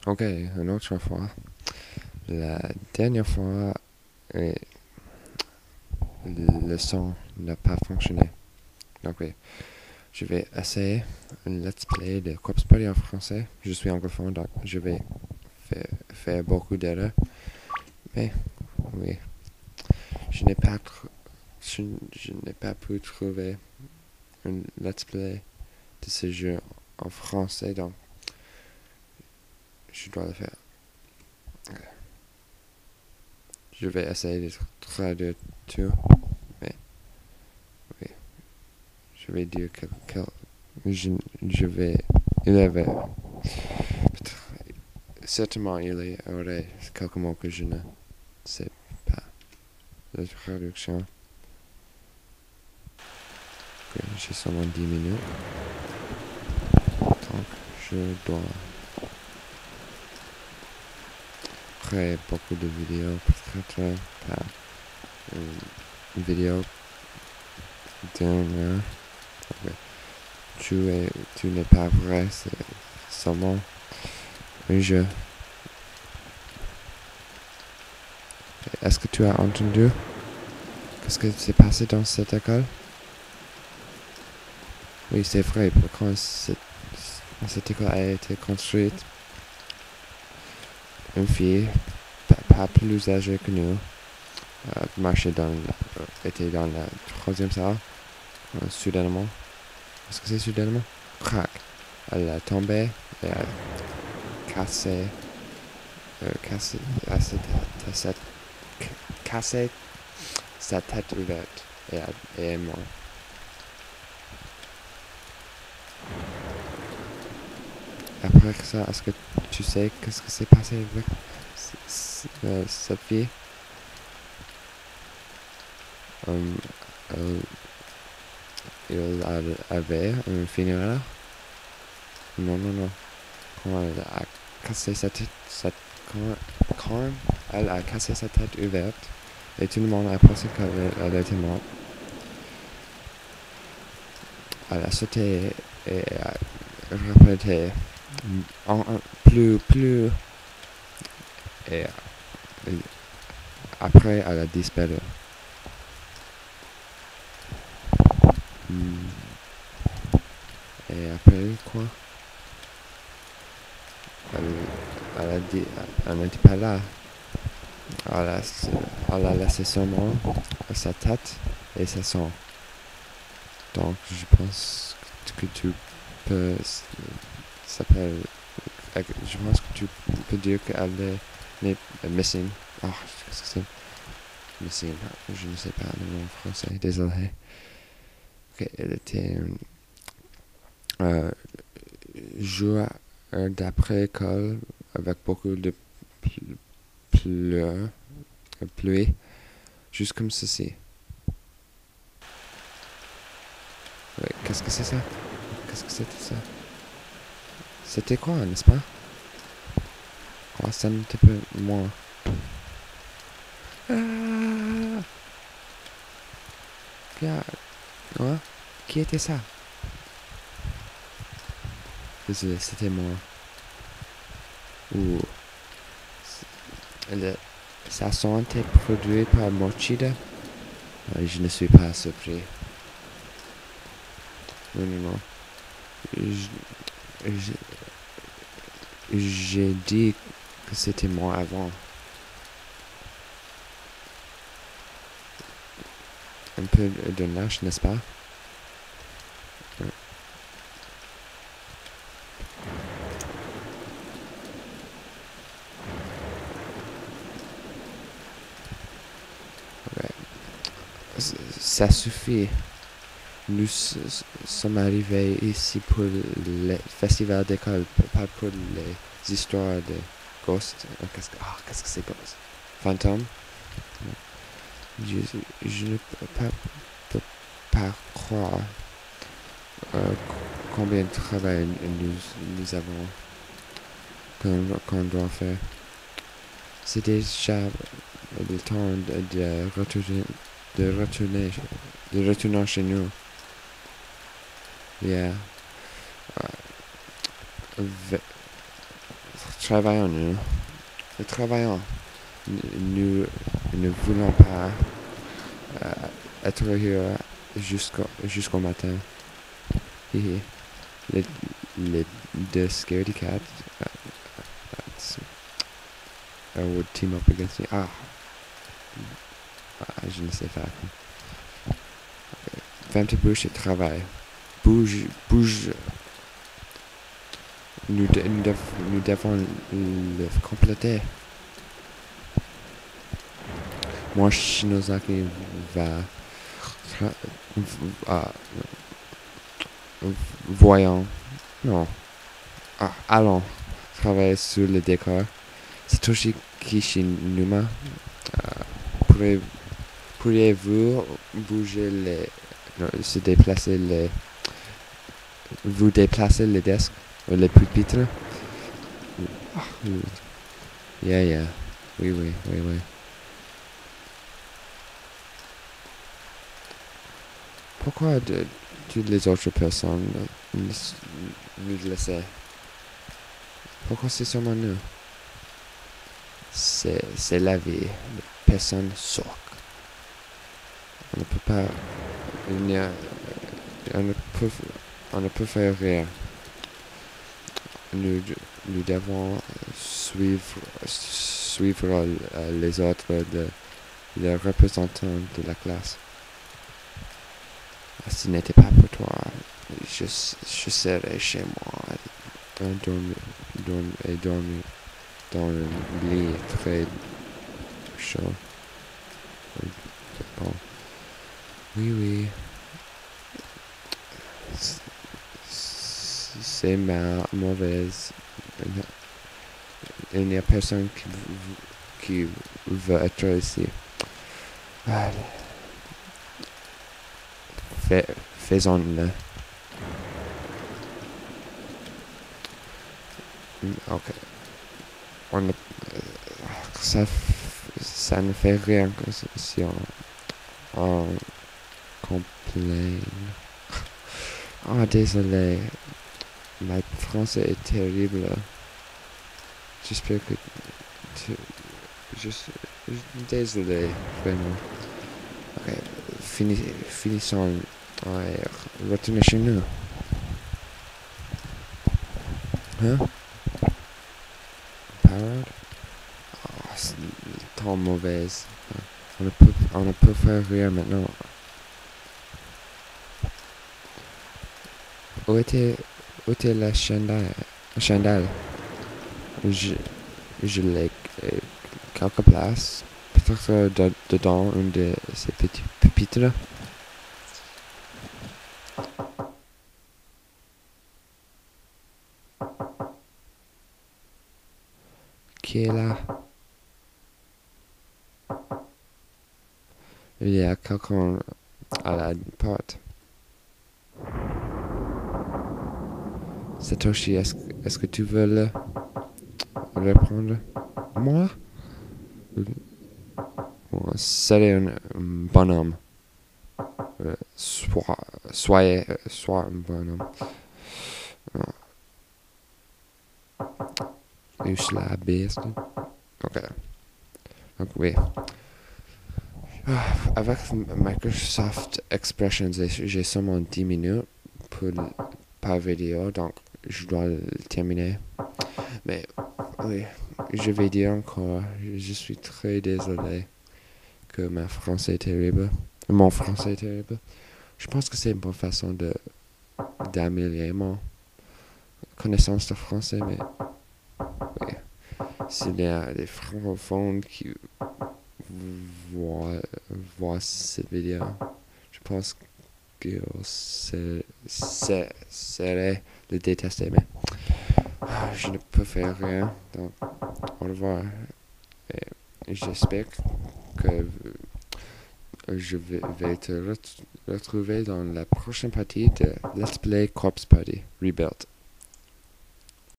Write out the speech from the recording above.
Ok, une autre fois. La dernière fois, le son n'a pas fonctionné. Donc oui, je vais essayer un let's play de corpse party en français. Je suis anglophone, donc je vais faire beaucoup d'erreurs. Mais oui, je n'ai pas, je n'ai pas pu trouver un let's play de ce jeu en français, donc je dois le faire. Okay. Je vais essayer de traduire tout, mais oui, je vais dire je vais, il y avait, certainement il y aurait quelques mots que je ne sais pas. La traduction. Okay, j'ai seulement 10 minutes, donc je dois créer beaucoup de vidéos, peut-être pas une vidéo d'une heure. Okay. Tu n'es pas vrai, c'est seulement un jeu. Est-ce que tu as entendu? Qu'est-ce qui s'est passé dans cette école? Oui, c'est vrai, quand cette école a été construite, une fille, pas plus âgée que nous, était dans la troisième salle, soudainement. Est-ce que c'est soudainement? Crac. Elle a tombé et a cassé, cassé sa tête ouverte et est morte. Après ça, est-ce que tu sais qu'est-ce qui s'est passé avec cette fille? Il avait un funéraire? Non, non, non. Quand elle a cassé quand elle a cassé sa tête ouverte, et tout le monde a pensé qu'elle était morte, elle a sauté et a répété plus, et après elle a disparu. Et après quoi? Elle n'était pas là. Elle a laissé seulement sa tête et sa sang. Donc je pense que tu peux je pense que tu peux dire qu'elle est missing. Oh, qu'est-ce que c'est? Missing. Je ne sais pas le mot en français. Désolé. Ok, elle était joueur d'après-école avec beaucoup de pluie, juste comme ceci. Ouais, qu'est-ce que c'est ça? Qu'est-ce que c'était ça? C'était quoi, n'est-ce pas? Oh, c'est un petit peu moins. Ah! Ouais? Qui était ça? Désolé, c'était moi. Ou ça son été produit par Mochida. Je ne suis pas surpris. Non, non, non. J'ai dit que c'était moi avant. Un peu de lâche, n'est-ce pas? Ouais. Ça suffit. Nous sommes arrivés ici pour le festival d'école, pas pour les histoires de ghosts. Qu'est-ce que c'est ghost? Fantômes? Je ne peux pas croire combien de travail nous avons qu'on doit faire. C'est déjà le temps de retourner chez nous. Yeah. Travaillons-nous. Travaillons. Nous ne voulons pas être heureux jusqu'au matin. Les deux scaredy cats would team up against me. Je ne sais pas. Ferme ta bouche et travaille. Bouge. Nous devons le compléter. Moi, Shinozaki voyons. Non. Allons travailler sur le décor. Satoshi Kishinuma. Pourriez-vous bouger vous déplacer les desks, les pupitres? Yeah. Oui. Pourquoi toutes les autres personnes nous laissaient? Pourquoi c'est seulement nous? C'est la vie. Personne sort. On ne peut pas. On ne peut faire rien. Nous devons suivre les autres, les représentants de la classe. Si ce n'était pas pour toi, je serais chez moi et dormir dans le lit très chaud. Bon. Oui. C'est mauvaise. Il n'y a personne qui veut être ici. Allez. Faisons-le. Ok. Ça ne fait rien si on complaint. Désolé. Ma français est terrible. J'espère que désolé, vraiment. Ok, finissons. Retournez chez nous. Hein? Parade? C'est tant mauvaise. On ne peut faire rien maintenant. Où était la chandelle? Je l'ai quelque place. Peut-être dedans une de ces petits pupitres. Qui est là? Il y a quelqu'un à la porte. Satoshi, est-ce que tu veux le répondre? Moi? Serait un bonhomme. Sois un bonhomme. Je la baisse. Ok. Donc oui. Avec Microsoft Expressions, j'ai seulement 10 minutes par vidéo, donc je dois le terminer. Mais oui, je vais dire encore, je suis très désolé que mon français est terrible. Je pense que c'est une bonne façon d'améliorer mon connaissance de français, mais oui. S'il y a des francophones qui voient cette vidéo, je pense qu'ils seraient le détester, mais je ne peux faire rien. Donc, au revoir. Et j'espère que je vais te retrouver dans la prochaine partie de Let's Play Corpse Party Rebuilt.